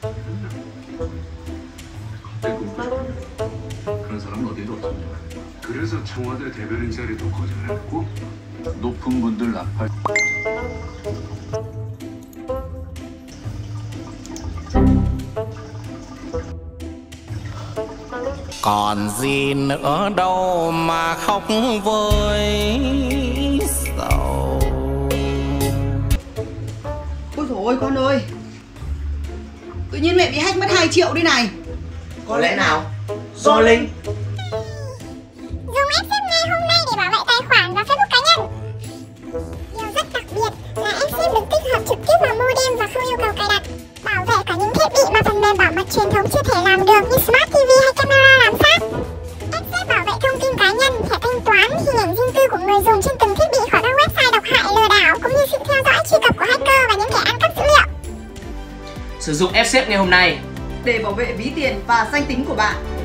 갑자기 그런 사람은 어디도 없었냐. 그래서 청와대 대변인 자리도 거절했고 높은 분들 나팔. Còn gì nữa đâu mà khóc với sầu. Ôi dồi ôi con ơi, tự nhiên mẹ bị hack mất 2 triệu đây này. Có lẽ nào do Linh dùng em xếp ngay hôm nay để bảo vệ tài khoản và Facebook cá nhân. Điều rất đặc biệt là em xếp được tích hợp trực tiếp vào modem và không yêu cầu cài đặt, bảo vệ cả những thiết bị mà phần mềm bảo mật truyền thống chưa thể làm được như Smart TV hay camera giám sát. Em xếp bảo vệ thông tin cá nhân, thẻ thanh toán, hình ảnh riêng tư của người dùng trên từng thiết bị khỏi các website độc hại lừa đảo cũng như sự theo dõi truy cập của hacker và những kẻ ăn cắp dữ liệu. sử dụng F-Safe ngay hôm nay Để bảo vệ ví tiền và danh tính của bạn.